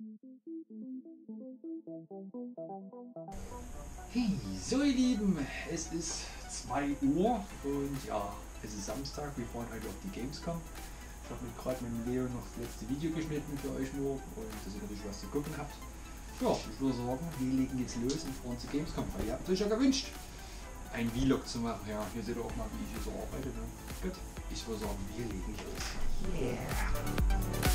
Hey, so ihr Lieben, es ist 2 Uhr und ja, es ist Samstag, wir fahren heute auf die Gamescom. Ich habe mir gerade mit dem Leo noch das letzte Video geschnitten für euch nur und dass ihr natürlich was zu gucken habt. Ja, ich würde sagen, wir legen jetzt los und fahren zur Gamescom, weil ihr habt euch ja gewünscht, ein Vlog zu machen. Ja, hier seht ihr auch mal, wie ich hier so arbeite. Ne? Gut, ich würde sagen, wir legen los. Yeah.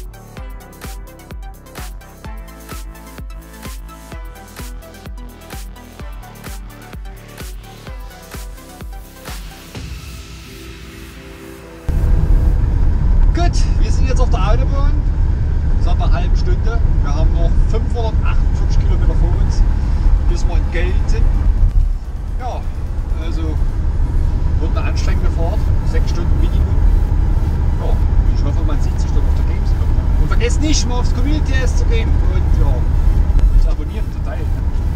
Wir sind jetzt auf der Autobahn, seit einer halben Stunde. Wir haben noch 548 Kilometer vor uns, bis wir in Geld sind. Ja, also wird eine anstrengende Fahrt, 6 Stunden Minimum. Ja, ich hoffe, man sieht sich dann auf der Gamescom. Und vergesst nicht, mal aufs Community zu gehen und ja, zu abonnieren, zu teilen.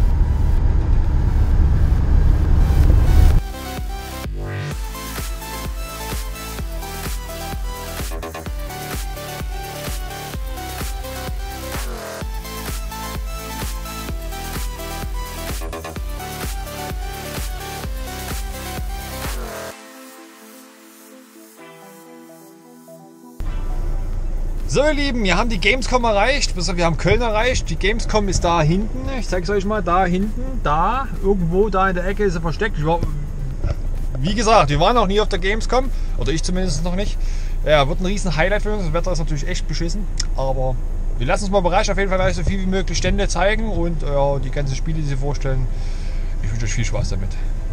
So ihr Lieben, wir haben die Gamescom erreicht, wir haben Köln erreicht. Die Gamescom ist da hinten, ich zeige es euch mal, da hinten, da, irgendwo da in der Ecke ist sie versteckt. Wie gesagt, wir waren noch nie auf der Gamescom, oder ich zumindest noch nicht. Ja, wird ein riesen Highlight für uns, das Wetter ist natürlich echt beschissen, aber wir lassen uns mal überraschen, auf jeden Fall gleich so viel wie möglich Stände zeigen und ja, die ganzen Spiele, die sie vorstellen. Ich wünsche euch viel Spaß damit.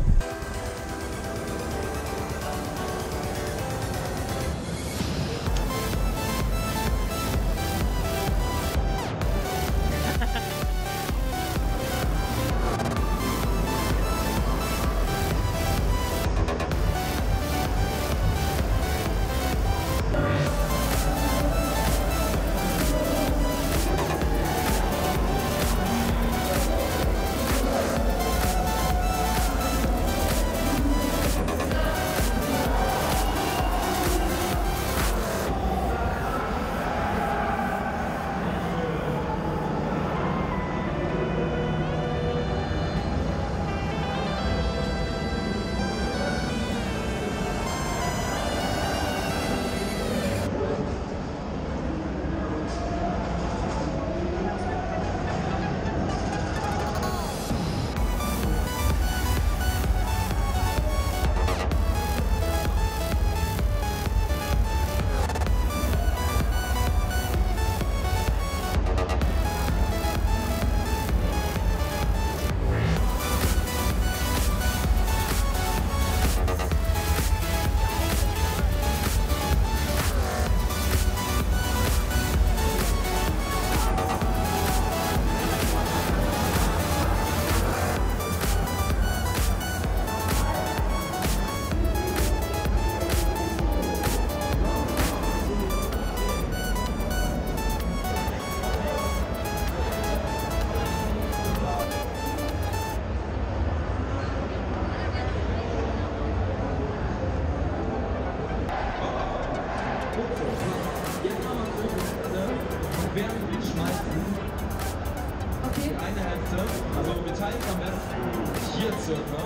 Okay. Die eine Hälfte, also Metall am besten hier circa.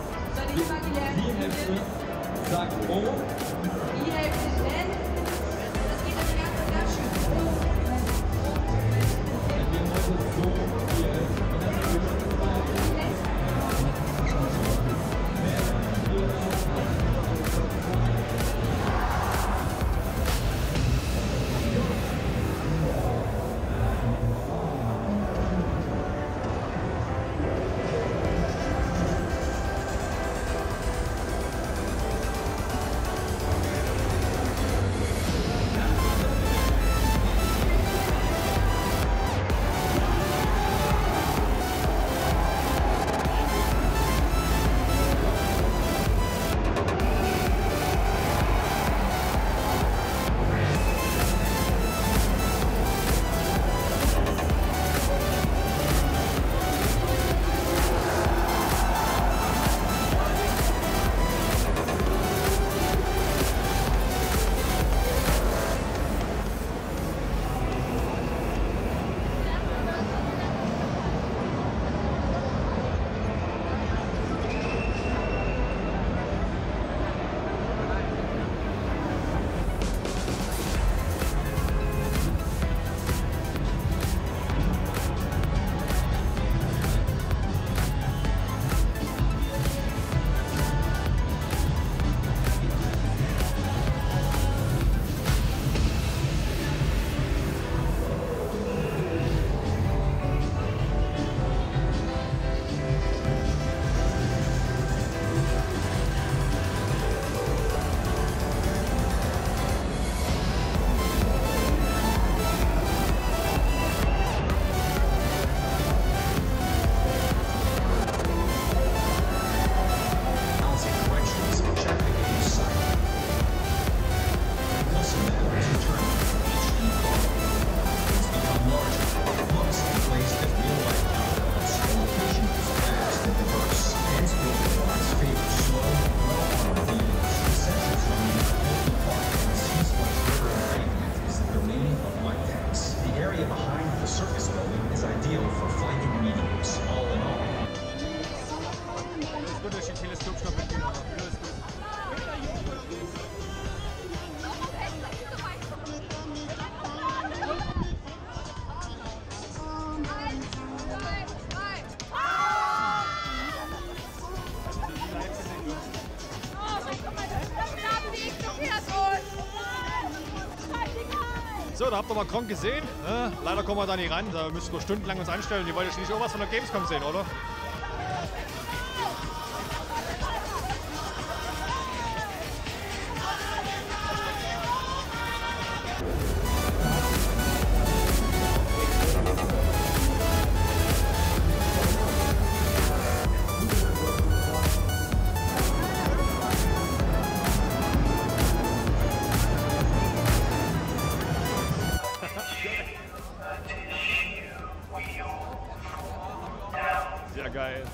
Die Hälfte sagt O. Die Hälfte ist N. Das geht dann ganz ganz schön. Wir heute so hier. The circus building is ideal for flanking mediums, all in all. Alles gut, durch die Teleskopstaffel. Alles gut. So, da habt ihr mal Kronk gesehen. Leider kommen wir da nicht ran. Da müssen wir stundenlang uns anstellen. Die wollen ja schließlich auch was von der Gamescom sehen, oder? Sehr geil.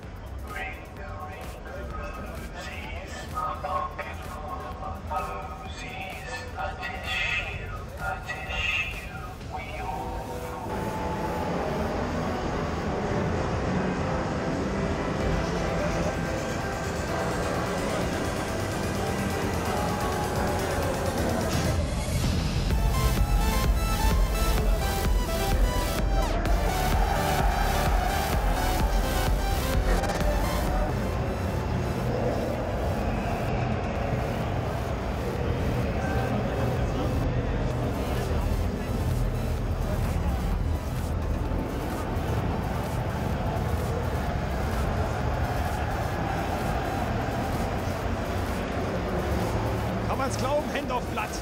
Kann man's glauben? Hände auf Blatt.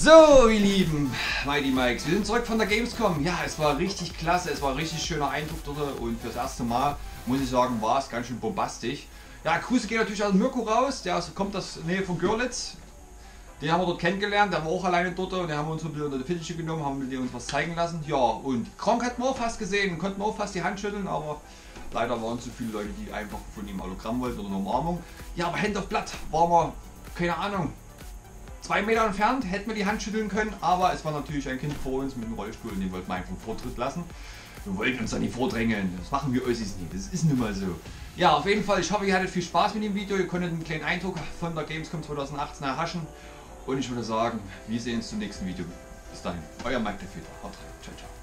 So, ihr Lieben, Mighty Mikes, wir sind zurück von der Gamescom. Ja, es war richtig klasse, es war ein richtig schöner Eindruck dort und fürs erste Mal, muss ich sagen, war es ganz schön bombastisch. Ja, Grüße gehen natürlich an Mirko raus, der kommt aus der Nähe von Görlitz. Den haben wir dort kennengelernt, der war auch alleine dort und den haben wir uns ein bisschen unter die Fittiche genommen, haben mit dem uns was zeigen lassen. Ja, und Kronk hatten wir auch fast gesehen, konnten wir auch fast die Hand schütteln, aber leider waren zu viele Leute, die einfach von ihm Autogramm wollten oder eine Umarmung. Ja, aber Hand auf Blatt waren wir, keine Ahnung, 2 Meter entfernt, hätten wir die Hand schütteln können, aber es war natürlich ein Kind vor uns mit einem Rollstuhl und den wollten wir einfach Vortritt lassen. Wir wollten uns da nicht vordrängeln, das machen wir Ossis nie, das ist nun mal so. Ja, auf jeden Fall, ich hoffe, ihr hattet viel Spaß mit dem Video, ihr konntet einen kleinen Eindruck von der Gamescom 2018 erhaschen. Und ich würde sagen, wir sehen uns zum nächsten Video. Bis dahin, euer Mike der Filter. Haut rein. Ciao, ciao.